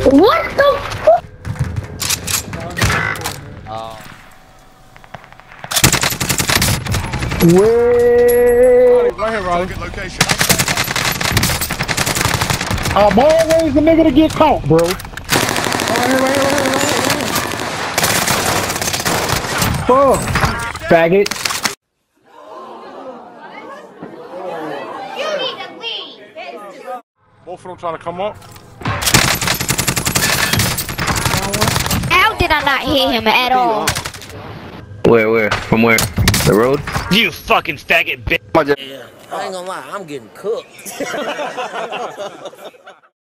What the fuck? Wait. Right here, Riley. Location. I'm always the nigga to get caught, bro. Right here. Fuck. Faggot. You need to leave. Both of them trying to come up. How did I not hit him at all? Where? From where? The road? You fucking faggot bitch. Yeah, I ain't gonna lie, I'm getting cooked.